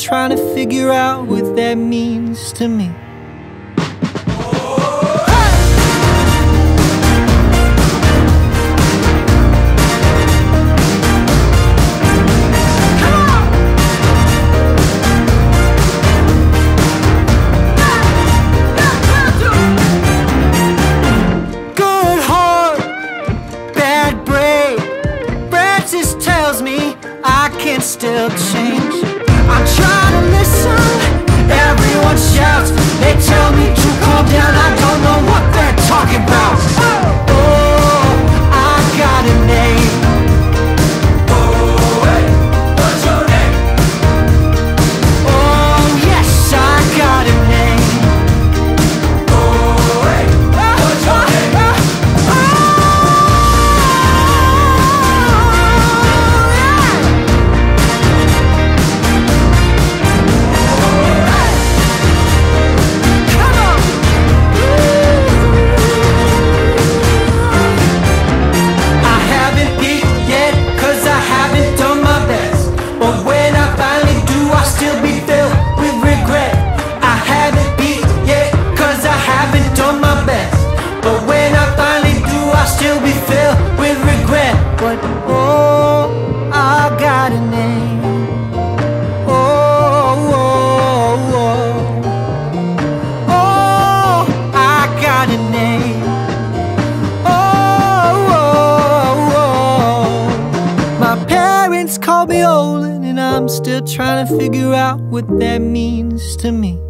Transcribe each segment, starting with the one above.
trying to figure out what that means to me. Still change. I'm trying to listen. Everyone shouts. They tell me to calm down. I don't know what they're talking about. Oh, I got a name. Oh, hey, what's your name? Oh, yes, I got a name. Oh, hey, what's your name? But oh, I got a name. Oh, oh, oh, oh, I got a name. Oh, oh, oh. My parents call me Olen, and I'm still trying to figure out what that means to me.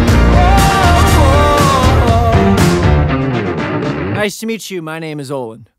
Nice to meet you. My name is Olen.